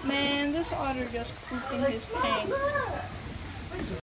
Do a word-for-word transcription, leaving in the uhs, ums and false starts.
Man, this otter just pooped in his tank.